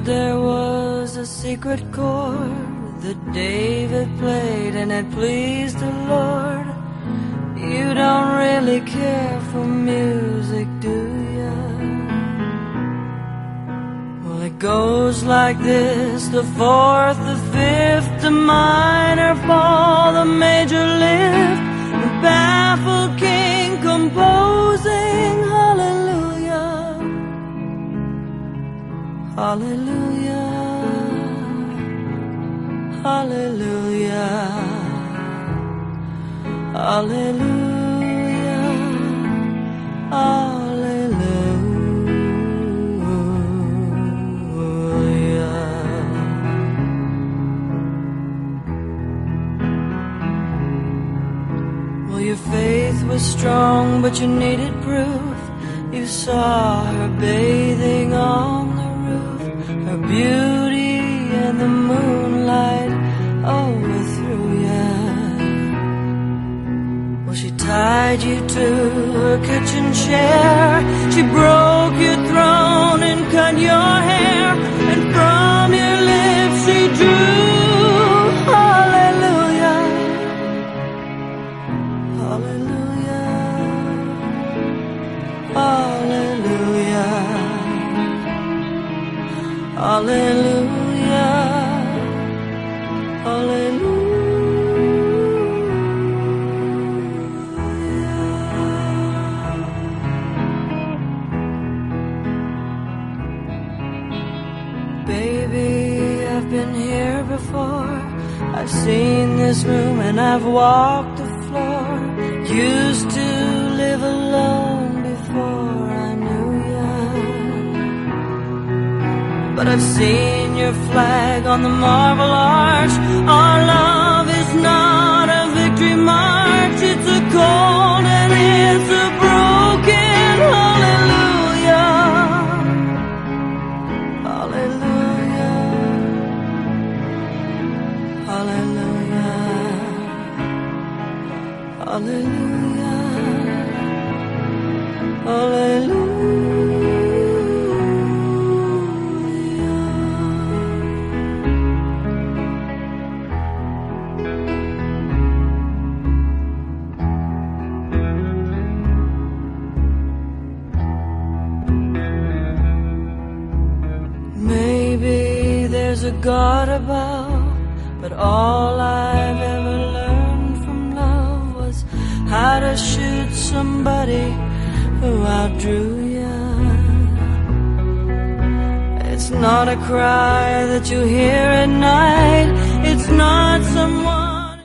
heard there was a secret chord that David played and it pleased the Lord. You don't really care for music, do ya? Well, it goes like this: the fourth, the fifth, the minor fall, the major lift, the baffled king composing hallelujah, hallelujah, hallelujah, hallelujah, hallelujah. Well, your faith was strong, but you needed proof. You saw her bathing on the roof, her beauty and the moonlight overthrew ya. Well, she tied you to her kitchen chair, she broke your throne and cut your hair, and from your lips she drew hallelujah, hallelujah, hallelujah, hallelujah, hallelujah. Baby, I've been here before. I've seen this room and I've walked the floor. Used to live alone before I knew ya, but I've seen your flag on the Marble Arch. Our love is not a victory march, it's a cold and it's a broken hallelujah, hallelujah, hallelujah, hallelujah, hallelujah. Maybe there's a God above, but all I've ever learned from love was how to shoot somebody who outdrew ya. It's not a cry that you hear at night, it's not someone